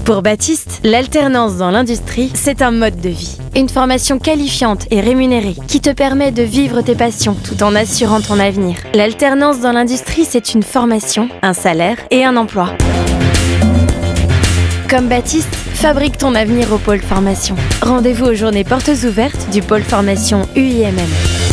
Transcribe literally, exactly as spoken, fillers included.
Pour Baptiste, l'alternance dans l'industrie, c'est un mode de vie. Une formation qualifiante et rémunérée qui te permet de vivre tes passions tout en assurant ton avenir. L'alternance dans l'industrie, c'est une formation, un salaire et un emploi. Comme Baptiste, fabrique ton avenir au pôle formation. Rendez-vous aux journées portes ouvertes du pôle formation U I M M.